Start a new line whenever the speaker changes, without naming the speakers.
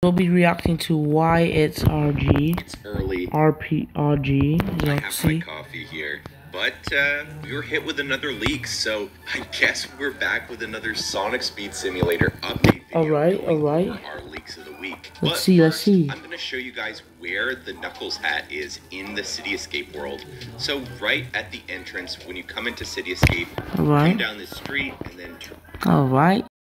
We'll be reacting to why it's RG.
It's early.
RG.
I have my coffee here. But we were hit with another leak, so I guess we're back with another Sonic Speed Simulator update video.
Alright.
Our leaks of the week.
Let's see.
I'm going to show you guys where the Knuckles hat is in the City Escape world. So right at the entrance, when you come into City Escape, come down this street and then turn.
Alright.